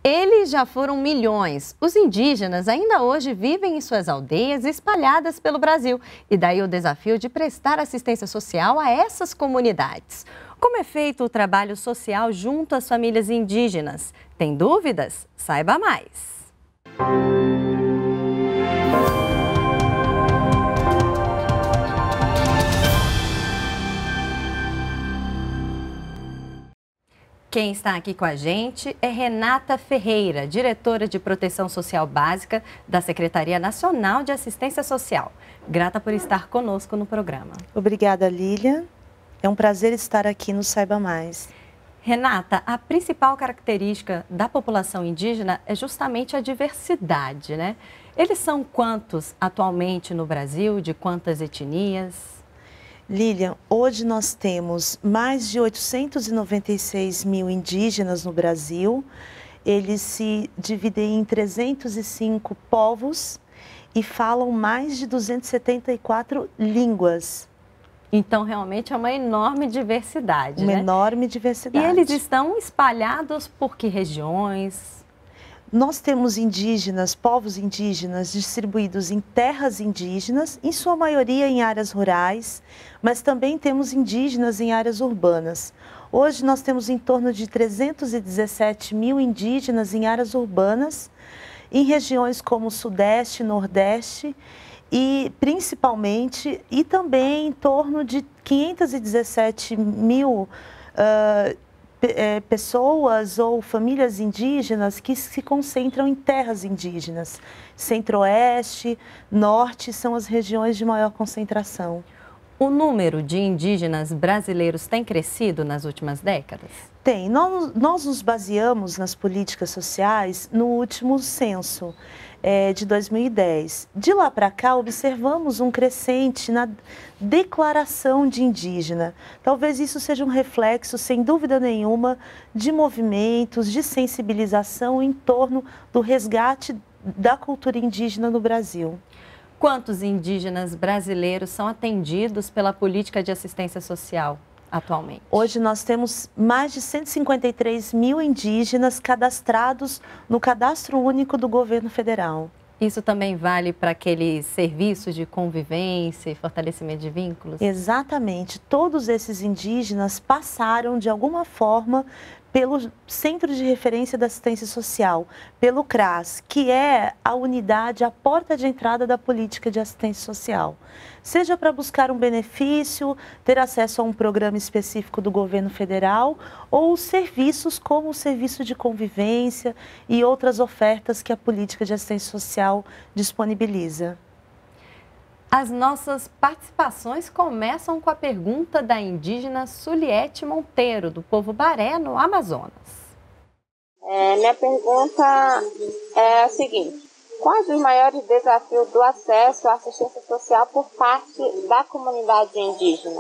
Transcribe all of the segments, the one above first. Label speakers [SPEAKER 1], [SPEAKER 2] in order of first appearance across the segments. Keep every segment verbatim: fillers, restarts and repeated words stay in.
[SPEAKER 1] Eles já foram milhões. Os indígenas ainda hoje vivem em suas aldeias espalhadas pelo Brasil. E daí o desafio de prestar assistência social a essas comunidades. Como é feito o trabalho social junto às famílias indígenas? Tem dúvidas? Saiba mais. Quem está aqui com a gente é Renata Ferreira, diretora de Proteção Social Básica da Secretaria Nacional de Assistência Social. Grata por estar conosco no programa.
[SPEAKER 2] Obrigada, Lília. É um prazer estar aqui no Saiba Mais.
[SPEAKER 1] Renata, a principal característica da população indígena é justamente a diversidade, né? Eles são quantos atualmente no Brasil, de quantas etnias?
[SPEAKER 2] Lilian, hoje nós temos mais de oitocentos e noventa e seis mil indígenas no Brasil. Eles se dividem em trezentos e cinco povos e falam mais de duzentas e setenta e quatro línguas.
[SPEAKER 1] Então, realmente é uma enorme diversidade,
[SPEAKER 2] Uma
[SPEAKER 1] né?
[SPEAKER 2] enorme diversidade.
[SPEAKER 1] E eles estão espalhados por que regiões?
[SPEAKER 2] Nós temos indígenas, povos indígenas distribuídos em terras indígenas, em sua maioria em áreas rurais, mas também temos indígenas em áreas urbanas. Hoje nós temos em torno de trezentos e dezessete mil indígenas em áreas urbanas, em regiões como Sudeste, Nordeste e principalmente, e também em torno de quinhentos e dezessete mil uh, pessoas ou famílias indígenas que se concentram em terras indígenas. Centro-Oeste, Norte são as regiões de maior concentração.
[SPEAKER 1] O número de indígenas brasileiros tem crescido nas últimas décadas?
[SPEAKER 2] Tem. Nós, nós nos baseamos nas políticas sociais no último censo é, de dois mil e dez. De lá para cá, observamos um crescente na declaração de indígena. Talvez isso seja um reflexo, sem dúvida nenhuma, de movimentos, de sensibilização em torno do resgate da cultura indígena no Brasil.
[SPEAKER 1] Quantos indígenas brasileiros são atendidos pela política de assistência social atualmente?
[SPEAKER 2] Hoje nós temos mais de cento e cinquenta e três mil indígenas cadastrados no Cadastro Único do Governo Federal.
[SPEAKER 1] Isso também vale para aqueles serviços de convivência e fortalecimento de vínculos?
[SPEAKER 2] Exatamente. Todos esses indígenas passaram, de alguma forma, pelo Centro de Referência da Assistência Social, pelo CRAS, que é a unidade, a porta de entrada da política de assistência social. Seja para buscar um benefício, ter acesso a um programa específico do governo federal, ou serviços como o serviço de convivência e outras ofertas que a política de assistência social disponibiliza.
[SPEAKER 1] As nossas participações começam com a pergunta da indígena Suliete Monteiro, do povo Baré, no Amazonas.
[SPEAKER 3] É, minha pergunta é a seguinte: quais os maiores desafios do acesso à assistência social por parte da comunidade indígena?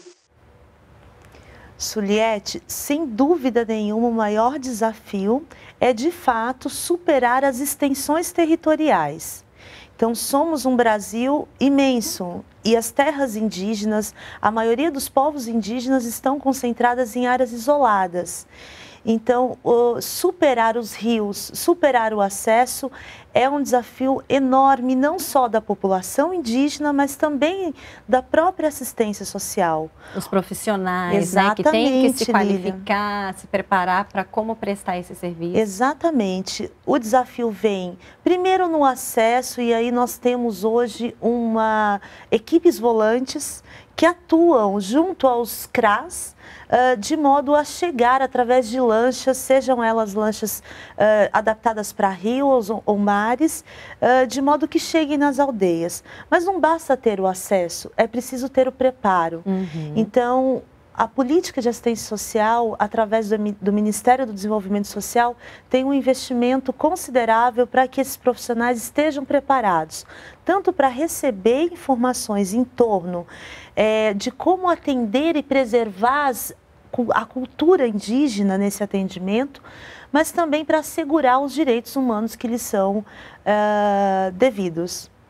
[SPEAKER 2] Suliete, sem dúvida nenhuma, o maior desafio é, de fato, superar as extensões territoriais. Então, somos um Brasil imenso e as terras indígenas, a maioria dos povos indígenas estão concentradas em áreas isoladas. Então, superar os rios, superar o acesso é um desafio enorme, não só da população indígena, mas também da própria assistência social.
[SPEAKER 1] Os profissionais, né, que têm que se qualificar, Lilian. se preparar para como prestar esse serviço.
[SPEAKER 2] Exatamente. O desafio vem, primeiro, no acesso, e aí nós temos hoje uma equipes volantes que atuam junto aos CRAS, uh, de modo a chegar através de lanchas, sejam elas lanchas uh, adaptadas para rios ou, ou mares, uh, de modo que cheguem nas aldeias. Mas não basta ter o acesso, é preciso ter o preparo.
[SPEAKER 1] Uhum.
[SPEAKER 2] Então, a política de assistência social, através do, do Ministério do Desenvolvimento Social, tem um investimento considerável para que esses profissionais estejam preparados, tanto para receber informações em torno é, de como atender e preservar as, a cultura indígena nesse atendimento, mas também para assegurar os direitos humanos que lhes são uh, devidos.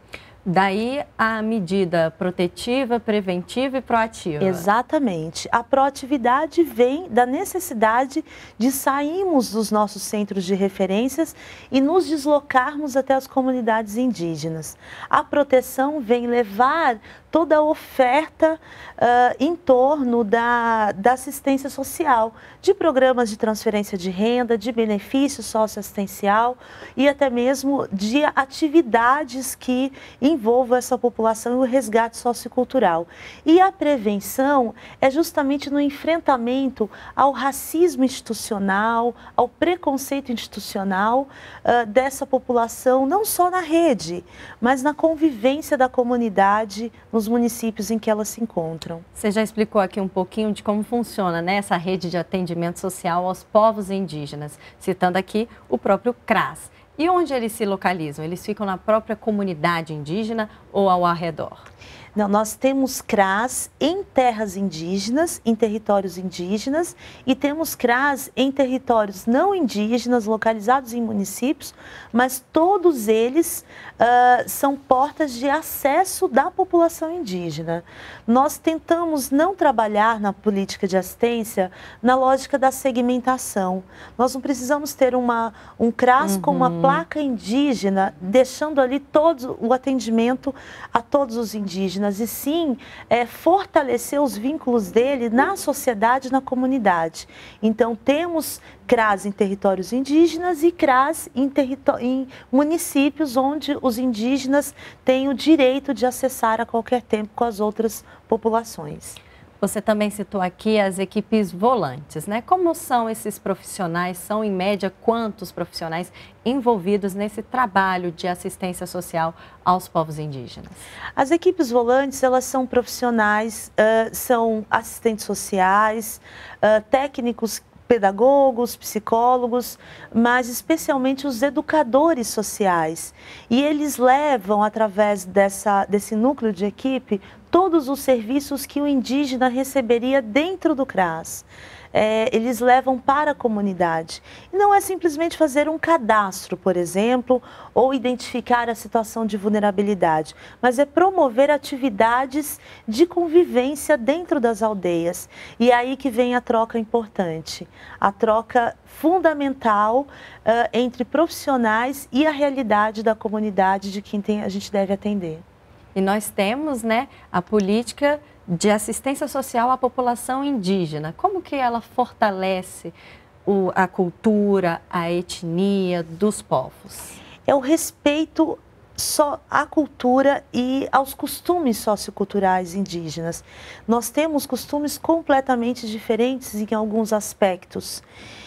[SPEAKER 1] Daí a medida protetiva, preventiva e proativa.
[SPEAKER 2] Exatamente. A proatividade vem da necessidade de sairmos dos nossos centros de referências e nos deslocarmos até as comunidades indígenas. A proteção vem levar toda a oferta uh, em torno da, da assistência social, de programas de transferência de renda, de benefício socioassistencial e até mesmo de atividades que envolvam essa população e o resgate sociocultural. E a prevenção é justamente no enfrentamento ao racismo institucional, ao preconceito institucional uh, dessa população, não só na rede, mas na convivência da comunidade, nos municípios em que elas se encontram.
[SPEAKER 1] Você já explicou aqui um pouquinho de como funciona, né, essa rede de atendimento social aos povos indígenas, citando aqui o próprio CRAS. E onde eles se localizam? Eles ficam na própria comunidade indígena ou ao arredor?
[SPEAKER 2] Não, nós temos CRAS em terras indígenas, em territórios indígenas, e temos CRAS em territórios não indígenas, localizados em municípios, mas todos eles uh, são portas de acesso da população indígena. Nós tentamos não trabalhar na política de assistência na lógica da segmentação. Nós não precisamos ter uma, um CRAS uhum. com uma placa indígena, deixando ali todo o atendimento a todos os indígenas, e sim é, fortalecer os vínculos dele na sociedade, na comunidade. Então, temos CRAS em territórios indígenas e CRAS em, em municípios onde os indígenas têm o direito de acessar a qualquer tempo com as outras populações.
[SPEAKER 1] Você também citou aqui as equipes volantes, né? Como são esses profissionais? São, em média, quantos profissionais envolvidos nesse trabalho de assistência social aos povos indígenas?
[SPEAKER 2] As equipes volantes, elas são profissionais, uh, são assistentes sociais, uh, técnicos pedagogos, psicólogos, mas especialmente os educadores sociais. E eles levam, através dessa, desse núcleo de equipe, todos os serviços que o indígena receberia dentro do CRAS. É, eles levam para a comunidade. E não é simplesmente fazer um cadastro, por exemplo, ou identificar a situação de vulnerabilidade, mas é promover atividades de convivência dentro das aldeias. E é aí que vem a troca importante, a troca fundamental uh, entre profissionais e a realidade da comunidade de quem tem, a gente deve atender.
[SPEAKER 1] E nós temos, né, a política de assistência social à população indígena. Como que ela fortalece o, a cultura, a etnia dos povos?
[SPEAKER 2] É o respeito só à cultura e aos costumes socioculturais indígenas. Nós temos costumes completamente diferentes em alguns aspectos.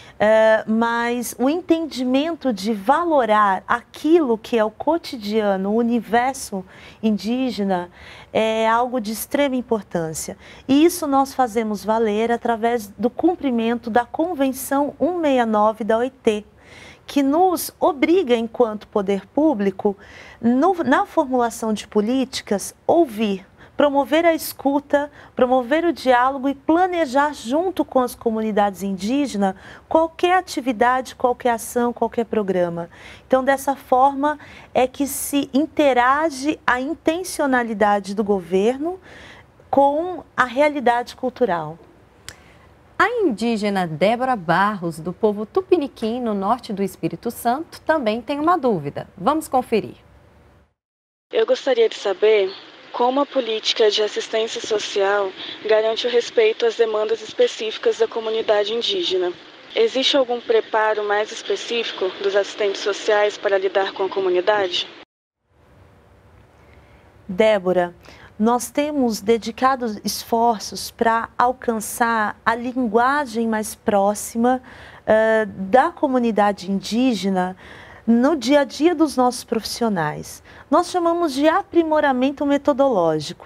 [SPEAKER 2] Uh, mas o entendimento de valorar aquilo que é o cotidiano, o universo indígena, é algo de extrema importância. E isso nós fazemos valer através do cumprimento da Convenção cento e sessenta e nove da O I T, que nos obriga, enquanto poder público, no, na formulação de políticas, ouvir, promover a escuta, promover o diálogo e planejar junto com as comunidades indígenas qualquer atividade, qualquer ação, qualquer programa. Então, dessa forma é que se interage a intencionalidade do governo com a realidade cultural.
[SPEAKER 1] A indígena Débora Barros, do povo Tupiniquim, no norte do Espírito Santo, também tem uma dúvida. Vamos conferir.
[SPEAKER 4] Eu gostaria de saber como a política de assistência social garante o respeito às demandas específicas da comunidade indígena. Existe algum preparo mais específico dos assistentes sociais para lidar com a comunidade?
[SPEAKER 2] Débora, nós temos dedicado esforços para alcançar a linguagem mais próxima uh, da comunidade indígena no dia a dia dos nossos profissionais. Nós chamamos de aprimoramento metodológico.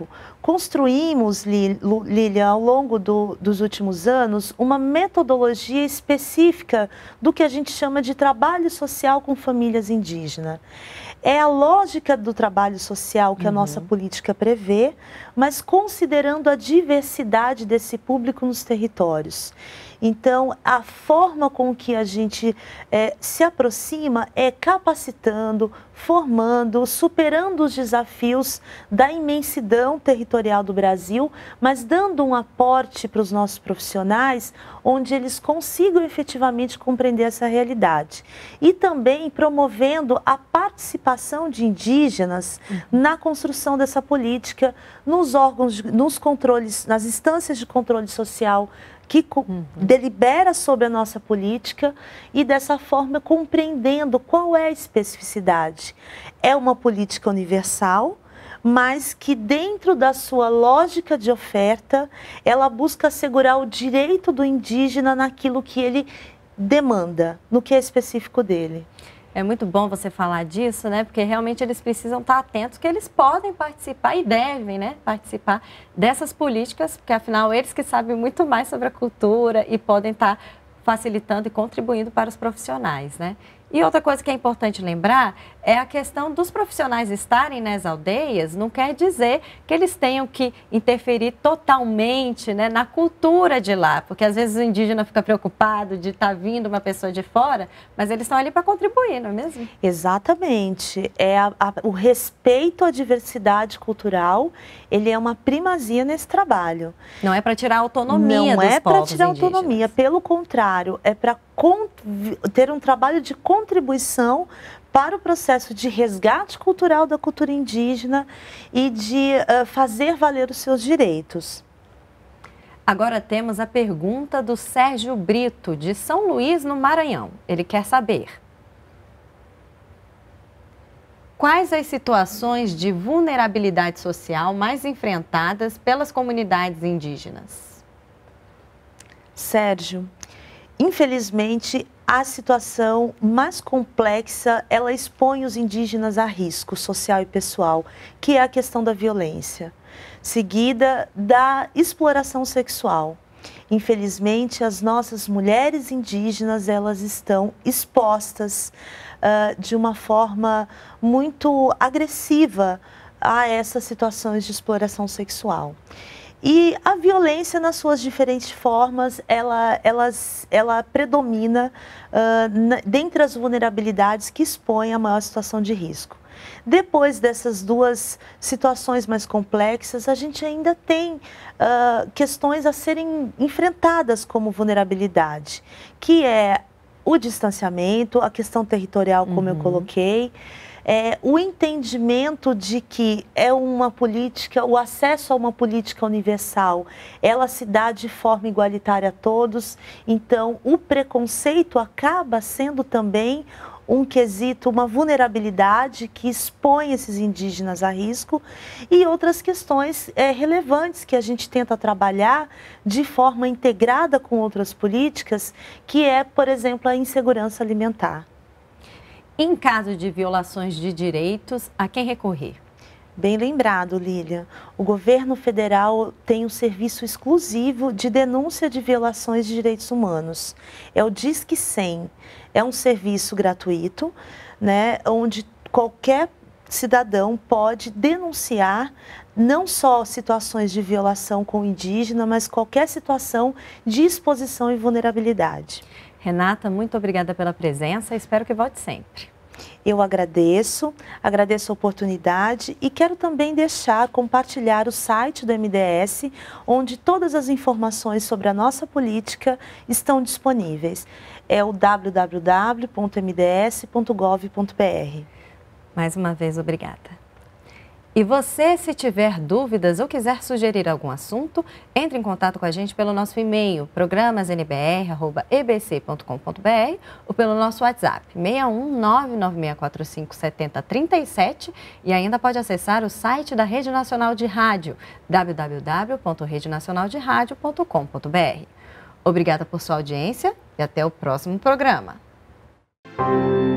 [SPEAKER 2] construímos, Lília, ao longo do, dos últimos anos, uma metodologia específica do que a gente chama de trabalho social com famílias indígenas. É a lógica do trabalho social que a nossa
[SPEAKER 1] Uhum.
[SPEAKER 2] política prevê, mas considerando a diversidade desse público nos territórios. Então, a forma com que a gente é, se aproxima é capacitando, formando, superando os desafios da imensidão territorial do Brasil, mas dando um aporte para os nossos profissionais, onde eles consigam efetivamente compreender essa realidade. E também promovendo a participação de indígenas uhum. na construção dessa política, nos órgãos, nos controles, nas instâncias de controle social, que uhum. delibera sobre a nossa política e, dessa forma, compreendendo qual é a especificidade. É uma política universal, mas que, dentro da sua lógica de oferta, ela busca assegurar o direito do indígena naquilo que ele demanda, no que é específico dele.
[SPEAKER 1] É muito bom você falar disso, né? Porque realmente eles precisam estar atentos que eles podem participar e devem, né, participar dessas políticas, porque afinal eles que sabem muito mais sobre a cultura e podem estar facilitando e contribuindo para os profissionais, né? E outra coisa que é importante lembrar é a questão dos profissionais estarem nas aldeias, não quer dizer que eles tenham que interferir totalmente, né, na cultura de lá, porque às vezes o indígena fica preocupado de estar vindo uma pessoa de fora, mas eles estão ali para contribuir, não é mesmo?
[SPEAKER 2] Exatamente. É a, a, o respeito à diversidade cultural, ele é uma primazia nesse trabalho.
[SPEAKER 1] Não é para tirar a autonomia
[SPEAKER 2] não
[SPEAKER 1] dos
[SPEAKER 2] é
[SPEAKER 1] povos
[SPEAKER 2] para tirar a
[SPEAKER 1] indígenas.
[SPEAKER 2] autonomia, pelo contrário, é para ter um trabalho de contribuição para o processo de resgate cultural da cultura indígena e de uh, fazer valer os seus direitos.
[SPEAKER 1] Agora temos a pergunta do Sérgio Brito, de São Luís, no Maranhão. Ele quer saber: quais as situações de vulnerabilidade social mais enfrentadas pelas comunidades indígenas?
[SPEAKER 2] Sérgio, infelizmente, a situação mais complexa, ela expõe os indígenas a risco social e pessoal, que é a questão da violência, seguida da exploração sexual. Infelizmente, as nossas mulheres indígenas, elas estão expostas uh, de uma forma muito agressiva a essas situações de exploração sexual. E a violência, nas suas diferentes formas, ela, ela, ela predomina uh, na, dentre as vulnerabilidades que expõem a maior situação de risco. Depois dessas duas situações mais complexas, a gente ainda tem uh, questões a serem enfrentadas como vulnerabilidade, que é o distanciamento, a questão territorial, como uhum. eu coloquei, É, o entendimento de que é uma política, o acesso a uma política universal, ela se dá de forma igualitária a todos, então o preconceito acaba sendo também um quesito, uma vulnerabilidade que expõe esses indígenas a risco, e outras questões é, relevantes que a gente tenta trabalhar de forma integrada com outras políticas, que é, por exemplo, a insegurança alimentar.
[SPEAKER 1] Em caso de violações de direitos, a quem recorrer?
[SPEAKER 2] Bem lembrado, Lília. O governo federal tem um serviço exclusivo de denúncia de violações de direitos humanos. É o Disque cem. É um serviço gratuito, né, onde qualquer cidadão pode denunciar não só situações de violação com o indígena, mas qualquer situação de exposição e vulnerabilidade.
[SPEAKER 1] Renata, muito obrigada pela presença, espero que volte sempre.
[SPEAKER 2] Eu agradeço, agradeço a oportunidade e quero também deixar, compartilhar o site do M D S, onde todas as informações sobre a nossa política estão disponíveis. É o w w w ponto m d s ponto gov ponto b r.
[SPEAKER 1] Mais uma vez, obrigada. E você, se tiver dúvidas ou quiser sugerir algum assunto, entre em contato com a gente pelo nosso e-mail, programas n b r arroba e b c ponto com ponto b r ou pelo nosso WhatsApp, seis um nove nove seis quatro cinco sete zero três sete, e ainda pode acessar o site da Rede Nacional de Rádio, w w w ponto rede nacional de rádio ponto com ponto b r. Obrigada por sua audiência e até o próximo programa.